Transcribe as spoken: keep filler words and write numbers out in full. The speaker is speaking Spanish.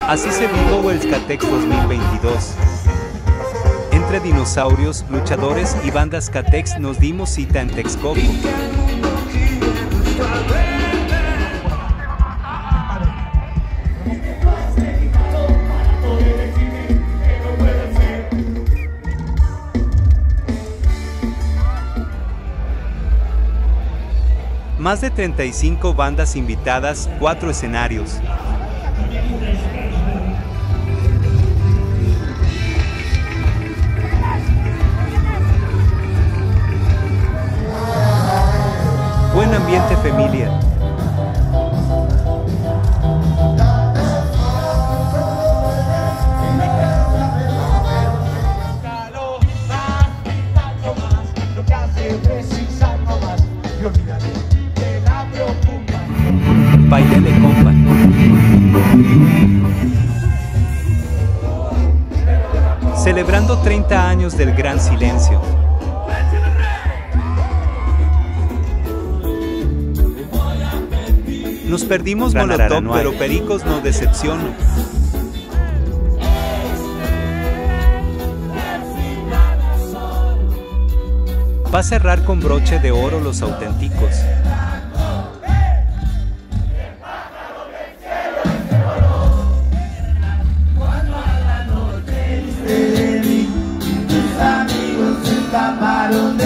Así se vivió el Skatex dos mil veintidós. Entre dinosaurios, luchadores y bandas Skatex nos dimos cita en Texcoco. Más de treinta y cinco bandas invitadas, cuatro escenarios. Buen ambiente familiar. Bailele compa. Celebrando treinta años del Gran Silencio. Nos perdimos Molotov, pero Pericos no decepcionó. Va a cerrar con broche de oro Los Auténticos. Tus amigos se escaparon de